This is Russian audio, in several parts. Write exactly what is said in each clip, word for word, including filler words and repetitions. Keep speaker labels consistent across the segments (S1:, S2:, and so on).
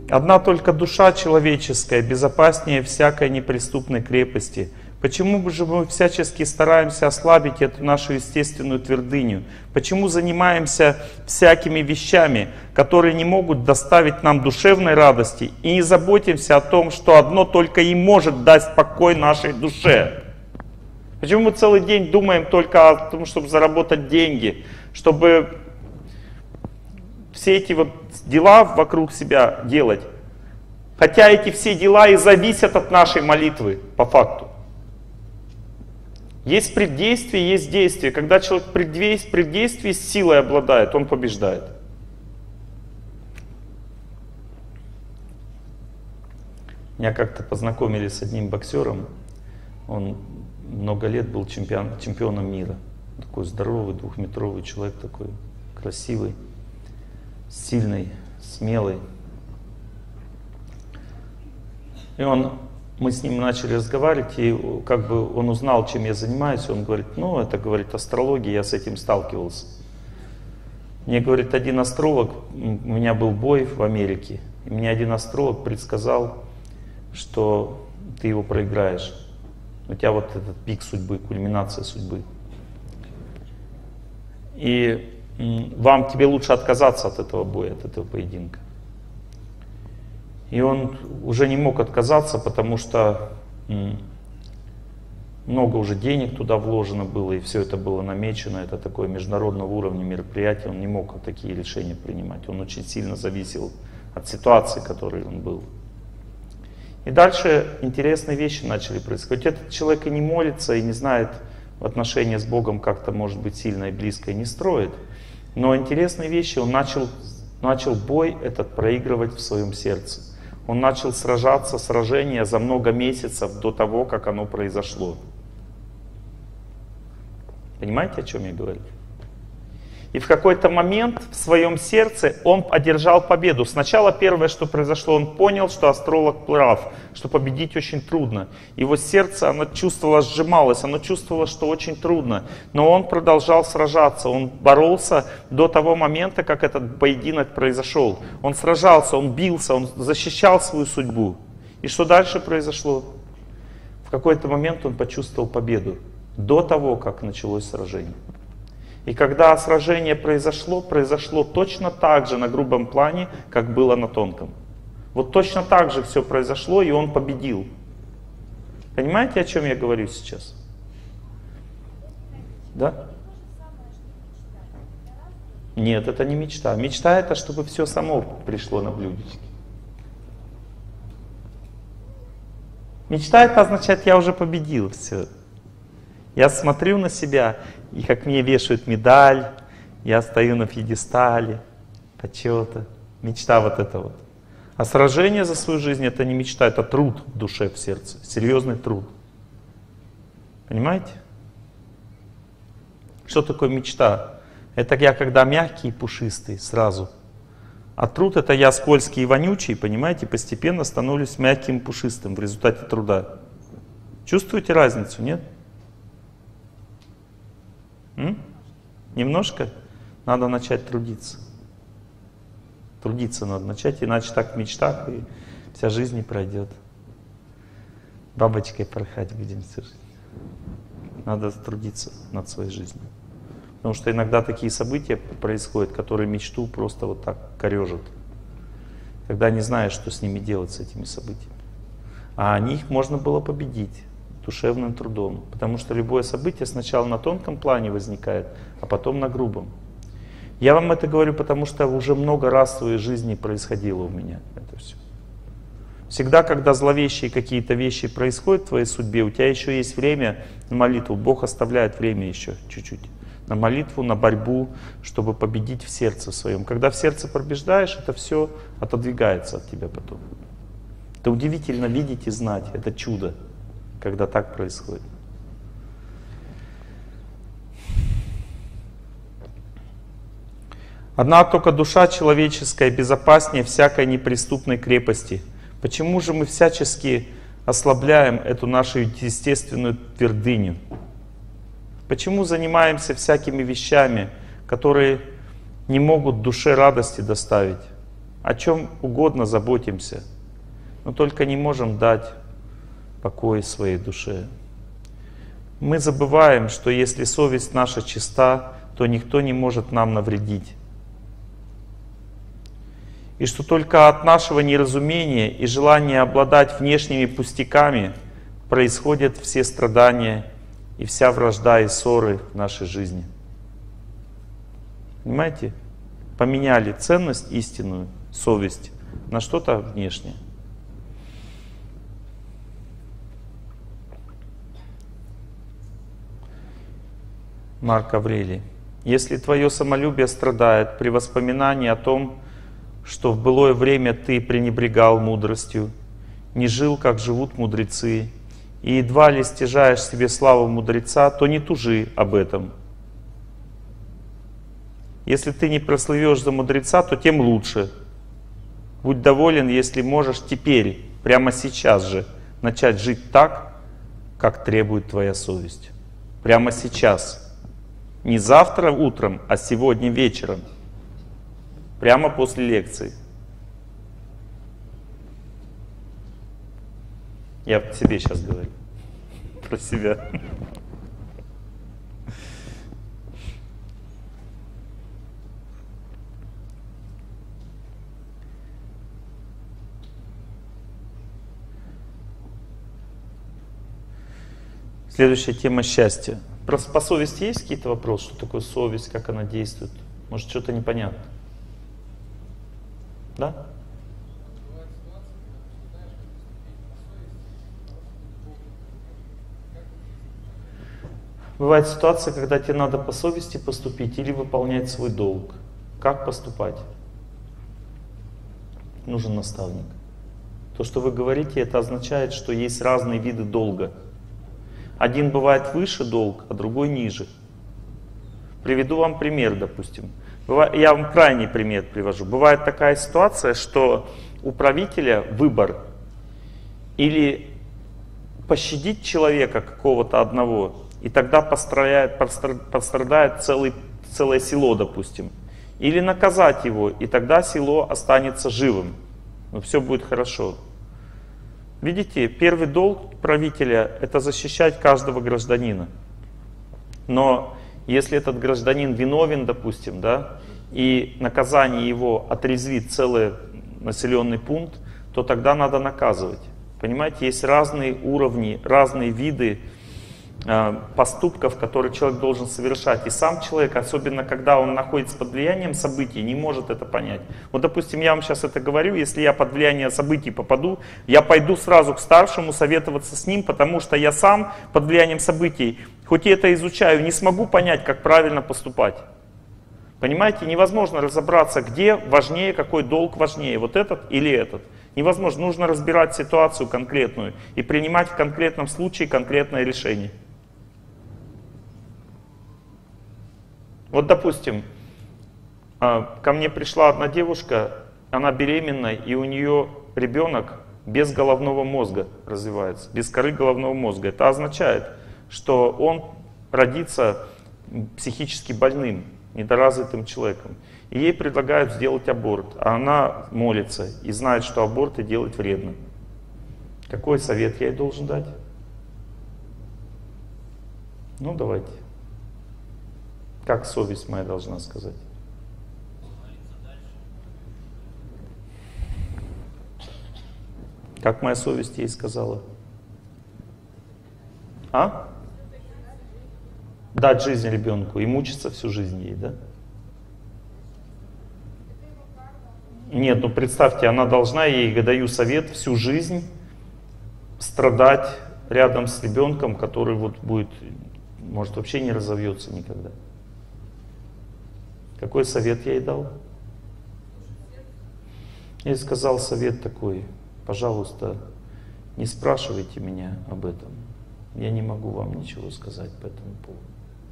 S1: Одна только душа человеческая безопаснее всякой неприступной крепости. Почему же мы всячески стараемся ослабить эту нашу естественную твердыню? Почему занимаемся всякими вещами, которые не могут доставить нам душевной радости, и не заботимся о том, что одно только и может дать покой нашей душе? Почему мы целый день думаем только о том, чтобы заработать деньги, чтобы все эти вот дела вокруг себя делать? Хотя эти все дела и зависят от нашей молитвы, по факту. Есть преддействие, есть действие. Когда человек в преддействии с силой обладает, он побеждает. Меня как-то познакомили с одним боксером. Он много лет был чемпион, чемпионом мира. Такой здоровый, двухметровый человек, такой красивый, сильный, смелый. И он... Мы с ним начали разговаривать, и как бы он узнал, чем я занимаюсь. Он говорит, ну, это, говорит, астрология, я с этим сталкивался. Мне, говорит, один астролог, у меня был бой в Америке, и мне один астролог предсказал, что ты его проиграешь. У тебя вот этот пик судьбы, кульминация судьбы. И вам, тебе лучше отказаться от этого боя, от этого поединка. И он уже не мог отказаться, потому что много уже денег туда вложено было, и все это было намечено. Это такое международного уровня мероприятие, он не мог такие решения принимать. Он очень сильно зависел от ситуации, в которой он был. И дальше интересные вещи начали происходить. Этот человек и не молится, и не знает отношения с Богом как-то, может быть, сильно и близко, и не строит. Но интересные вещи, он начал, начал бой этот проигрывать в своем сердце. Он начал сражаться, сражение за много месяцев до того, как оно произошло. Понимаете, о чем я говорю? И в какой-то момент в своем сердце он одержал победу. Сначала первое, что произошло, он понял, что астролог прав, что победить очень трудно. Его сердце, оно чувствовало, сжималось, оно чувствовало, что очень трудно. Но он продолжал сражаться, он боролся до того момента, как этот поединок произошел. Он сражался, он бился, он защищал свою судьбу. И что дальше произошло? В какой-то момент он почувствовал победу, до того, как началось сражение. И когда сражение произошло, произошло точно так же на грубом плане, как было на тонком. Вот точно так же все произошло, и он победил. Понимаете, о чем я говорю сейчас? Да? Нет, это не мечта. Мечта — это чтобы все само пришло на блюдечке. Мечта — это означает, я уже победил все. Я смотрю на себя, и как мне вешают медаль, я стою на пьедестале, почета. Мечта вот это вот. А сражение за свою жизнь — это не мечта, это труд в душе, в сердце. Серьезный труд. Понимаете? Что такое мечта? Это я когда мягкий и пушистый сразу. А труд — это я скользкий и вонючий, понимаете, постепенно становлюсь мягким и пушистым в результате труда. Чувствуете разницу, нет? М? Немножко? Надо начать трудиться. Трудиться надо начать, иначе так в мечтах и вся жизнь не пройдет. Бабочкой порхать будем всю жизнь. Надо трудиться над своей жизнью. Потому что иногда такие события происходят, которые мечту просто вот так корежат. Когда не знаешь, что с ними делать, с этими событиями. А них можно было победить душевным трудом. Потому что любое событие сначала на тонком плане возникает, а потом на грубом. Я вам это говорю, потому что уже много раз в своей жизни происходило у меня это все. Всегда, когда зловещие какие-то вещи происходят в твоей судьбе, у тебя еще есть время на молитву. Бог оставляет время еще чуть-чуть. На молитву, на борьбу, чтобы победить в сердце своем. Когда в сердце побеждаешь, это все отодвигается от тебя потом. Это удивительно видеть и знать. Это чудо, когда так происходит. Одна только душа человеческая безопаснее всякой неприступной крепости. Почему же мы всячески ослабляем эту нашу естественную твердыню? Почему занимаемся всякими вещами, которые не могут душе радости доставить? о чем угодно заботимся, но только не можем дать покой своей душе. Мы забываем, что если совесть наша чиста, то никто не может нам навредить. И что только от нашего неразумения и желания обладать внешними пустяками происходят все страдания и вся вражда и ссоры в нашей жизни. Понимаете? Поменяли ценность истинную, совесть, на что-то внешнее. Марк Аврелий. Если твое самолюбие страдает при воспоминании о том, что в былое время ты пренебрегал мудростью, не жил, как живут мудрецы, и едва ли стяжаешь себе славу мудреца, то не тужи об этом. Если ты не прослывешь за мудреца, то тем лучше. Будь доволен, если можешь теперь, прямо сейчас же, начать жить так, как требует твоя совесть. Прямо сейчас. Не завтра утром, а сегодня вечером. Прямо после лекции. Я о себе сейчас говорю. Про себя. Следующая тема — счастье. Про, по совести есть какие-то вопросы? Что такое совесть, как она действует? Может, что-то непонятно? Да? Бывает ситуация, когда тебе надо по совести поступить или выполнять свой долг. Как поступать? Нужен наставник. То, что вы говорите, это означает, что есть разные виды долга. Один бывает выше долг, а другой ниже. Приведу вам пример, допустим. Я вам крайний пример привожу. Бывает такая ситуация, что у правителя выбор: или пощадить человека какого-то одного, и тогда пострадает, пострадает целый, целое село, допустим. Или наказать его, и тогда село останется живым. Но все будет хорошо. Видите, первый долг правителя — это защищать каждого гражданина. Но если этот гражданин виновен, допустим, да, и наказание его отрезвит целый населенный пункт, то тогда надо наказывать. Понимаете, есть разные уровни, разные виды э, поступков, которые человек должен совершать. И сам человек, особенно когда он находится под влиянием событий, не может это понять. Вот, допустим, я вам сейчас это говорю, если я под влияние событий попаду, я пойду сразу к старшему советоваться с ним, потому что я сам под влиянием событий, хоть и это изучаю, не смогу понять, как правильно поступать. Понимаете, невозможно разобраться, где важнее, какой долг важнее, вот этот или этот. Невозможно, нужно разбирать ситуацию конкретную и принимать в конкретном случае конкретное решение. Вот, допустим, ко мне пришла одна девушка, она беременна, и у нее ребенок без головного мозга развивается, без коры головного мозга. Это означает, что он родится психически больным, недоразвитым человеком. И ей предлагают сделать аборт, а она молится и знает, что аборты делать вредно. Какой совет я ей должен дать? Ну, давайте. Как совесть моя должна сказать? Как моя совесть ей сказала? А? Дать жизнь ребенку и мучиться всю жизнь ей, да? Нет, ну представьте, она должна, ей даю совет, всю жизнь страдать рядом с ребенком, который вот будет, может, вообще не разовьется никогда. Какой совет я ей дал? Я ей сказал совет такой: пожалуйста, не спрашивайте меня об этом. Я не могу вам ничего сказать по этому поводу.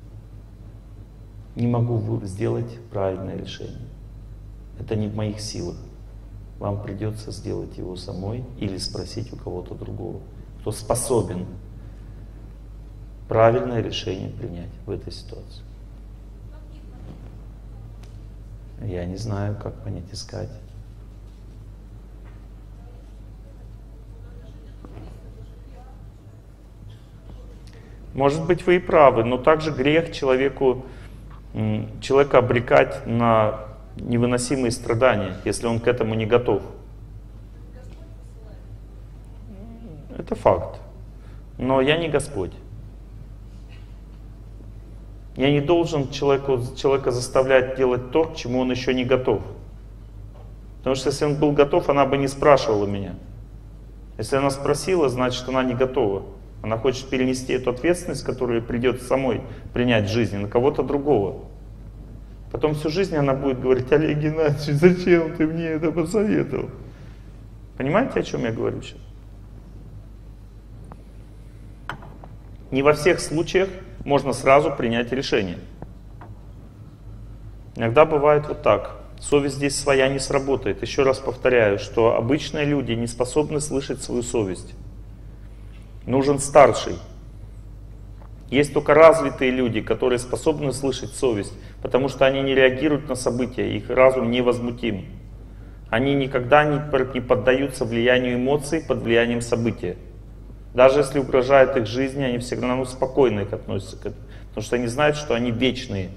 S1: Не могу сделать правильное решение. Это не в моих силах. Вам придется сделать его самой или спросить у кого-то другого, кто способен правильное решение принять в этой ситуации. Я не знаю, как понять, искать. Может быть, вы и правы, но также грех человеку, человека обрекать на невыносимые страдания, если он к этому не готов. Это факт. Но я не Господь. Я не должен человеку, человека заставлять делать то, к чему он еще не готов. Потому что если он был готов, она бы не спрашивала меня. Если она спросила, значит, она не готова. Она хочет перенести эту ответственность, которую придется самой принять в жизни, на кого-то другого. Потом всю жизнь она будет говорить: Олег Геннадьевич, зачем ты мне это посоветовал? Понимаете, о чем я говорю сейчас? Не во всех случаях можно сразу принять решение. Иногда бывает вот так. Совесть здесь своя не сработает. Еще раз повторяю, что обычные люди не способны слышать свою совесть. Нужен старший. Есть только развитые люди, которые способны слышать совесть, потому что они не реагируют на события, их разум невозмутим. Они никогда не поддаются влиянию эмоций под влиянием события. Даже если угрожает их жизни, они всегда равно спокойно их относятся к этому, потому что они знают, что они вечные.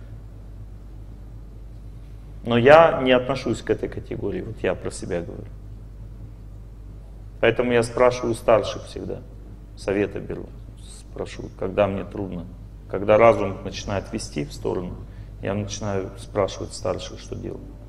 S1: Но я не отношусь к этой категории, вот я про себя говорю. Поэтому я спрашиваю старших всегда, совета беру, спрошу, когда мне трудно. Когда разум начинает вести в сторону, я начинаю спрашивать старших, что делать.